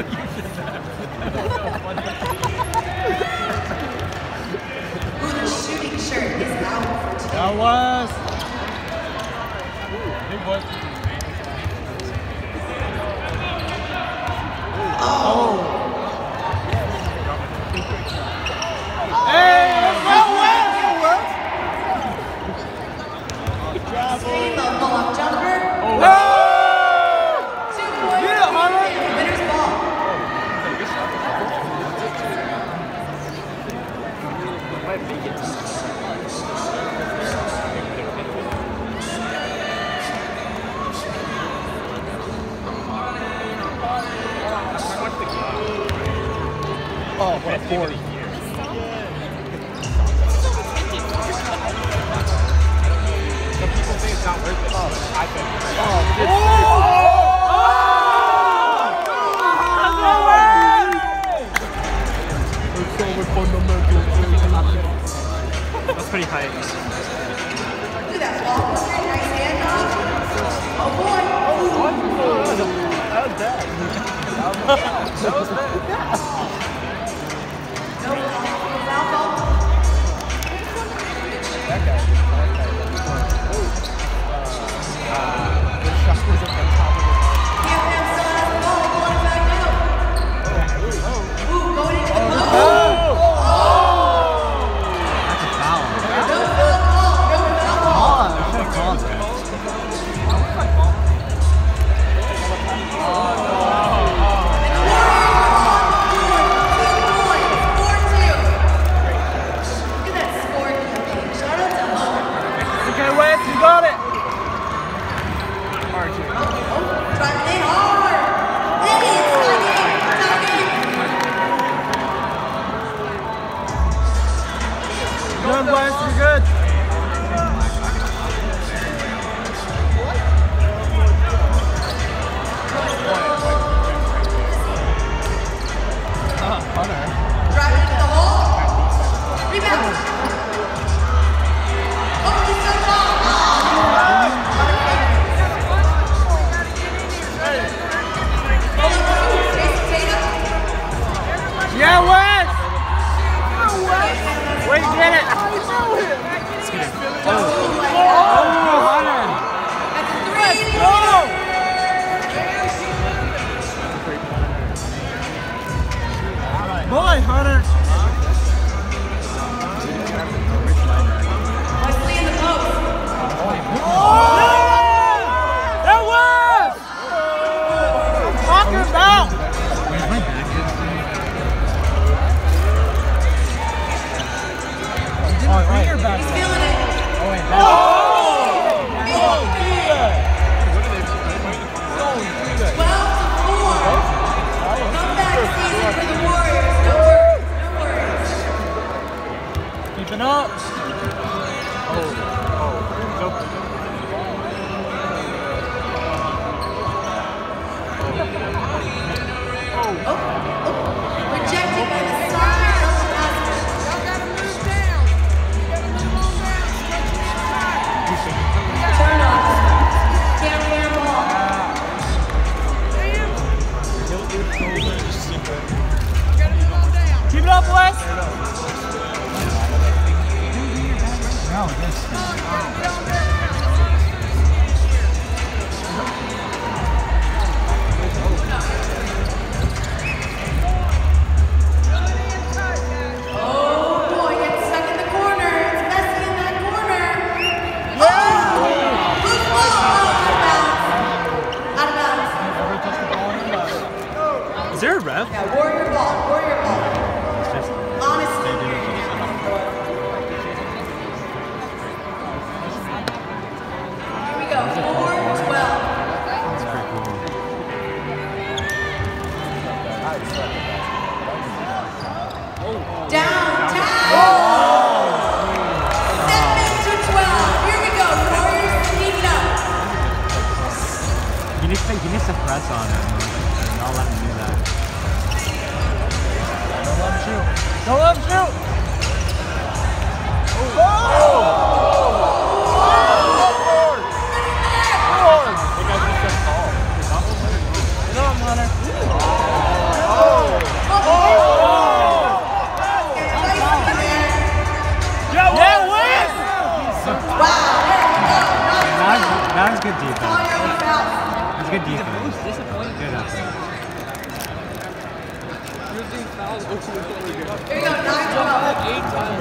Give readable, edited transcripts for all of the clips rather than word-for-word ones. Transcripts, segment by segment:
The shooting shirt is out for today. That was. Big boy. Oh. Hey, let's go, Wes! Steve, the pull-up jumper. Oh. 2 points. Yeah, Hunter. Winner's ball. Oh, what a force. Some people think it's not worth it. I think. That's pretty high. Look at that ball. Nice handoff. Oh boy. That was bad. That was bad. No foul ball. That guy. The shot was at the top of the ball. Cam still has the ball. Pulling it back out. Ooh, going into the post. That's a foul. No foul ball. No foul ball. I should have called that. Got it! Driving in hard! Maybe it's Good, Wes, you're good. Hunter. driving into the hole. Rebound. Oh, he's so tall. Yeah, Wes! Way to get it! Oh, Hunter! That's a 3. Boy, Hunter! Wesley in the post. That was! Talking about! He's feeling it. Oh! Yeah. 12-4. Comeback season for the Warriors. No worries. Keeping up. Rejected by the side. Turn off. Can't wear ball. Keep it up, Wes! No, this. Is there a ref? Yeah, warrior ball. Honestly. Here we go. 4-12. That's pretty cool. Downtown. 7-12. Here we go. Warriors keep it up. He needs to press on him. I'll let him do that. Don't let him shoot. Don't let him shoot! Come on, Hunter. good defense. Good effort. Here we go, 9-12. 8 times.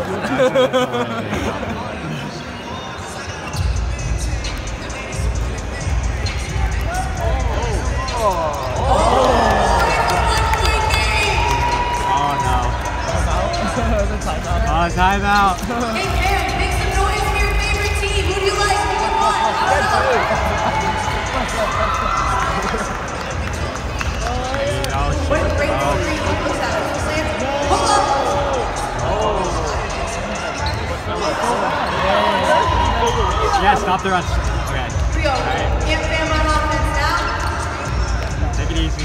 Oh, timeout. Hey, Cam, make some noise for your favorite team. Who do you like? Who won? What a great three. Looks at it. Pull up. Yeah, stop the run. Okay. Here we go. Cam fam on offense now. Take it easy.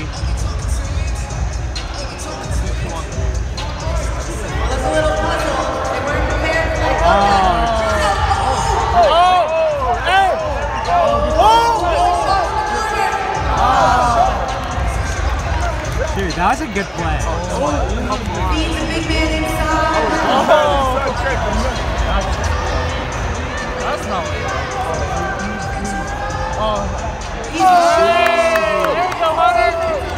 Looks a little puzzled. They weren't prepared for that. Dude, that was a good play. Feed the big man inside. That's not what He's there you go, Hunter.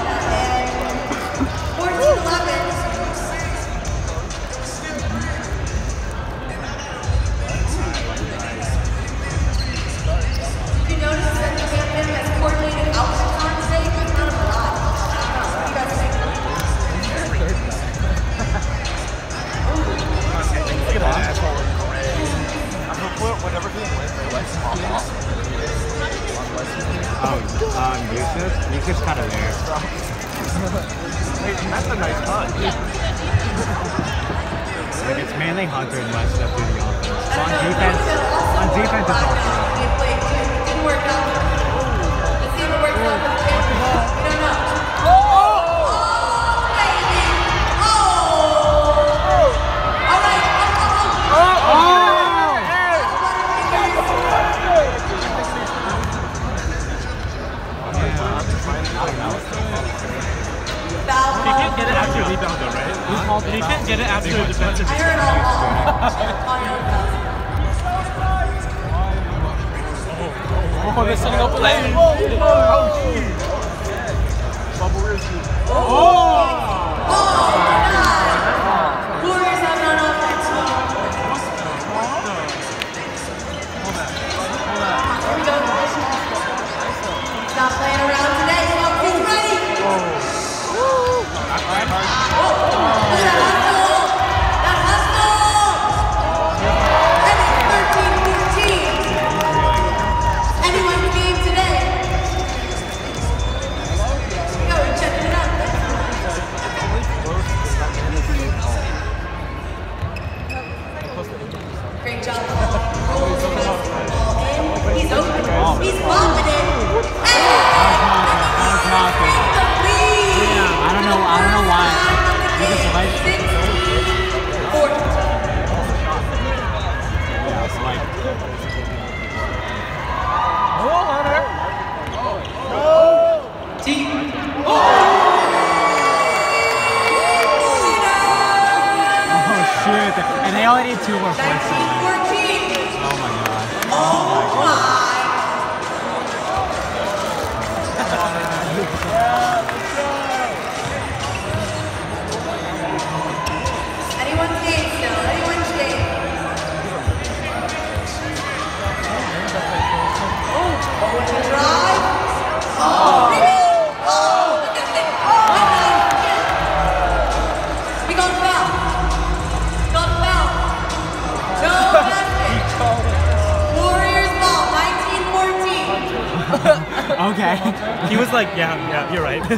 14-11. Did you notice that the campaign has coordinated outfits on today? There's not a lot. You guys think? Look at that asshole in gray. I'm gonna put whatever thing wins, they like to pop off. Yusuf's kind of there. Hey, that's a nice hunt. Like, it's mainly Hunter and West that do the offense. So on defense, it's all good. They played two. Didn't work out. Let's see if it works out for the champion. We don't know. Baby! All right. He can't get it after a rebound though, right? He can't get it after a defensive I heard all. Oh, they're setting up a lane. Bubble Rizzy. Warriors have none offense. Here we go. Stop playing around today. He's ready. Look at that hustle. That hustle. And it's 13-14. Anyone's game today. Go, we're checking it out. Great job. Rolls the basketball in. He's open. He's bombing it. I don't know why. He just like 14. Yeah, it's like Deep. oh shit. And they only need 2 more points. 19-14. Oh my god. Oh my. Anyone's game still. Anyone's game. Drive. We got foul. Got foul. No basket. Warriors ball. 19-14. Okay. He was like, yeah, you're right.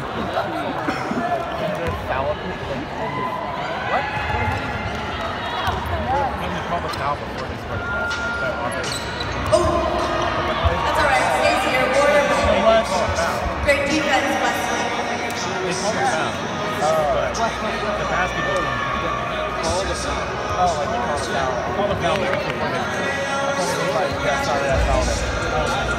Oh, that's all right. Stays here. Warrior ball. Great defense, Wesley. They called the foul. The basketball. Call the foul. Oh, like they called the foul. Call the foul. Sorry, I fouled it.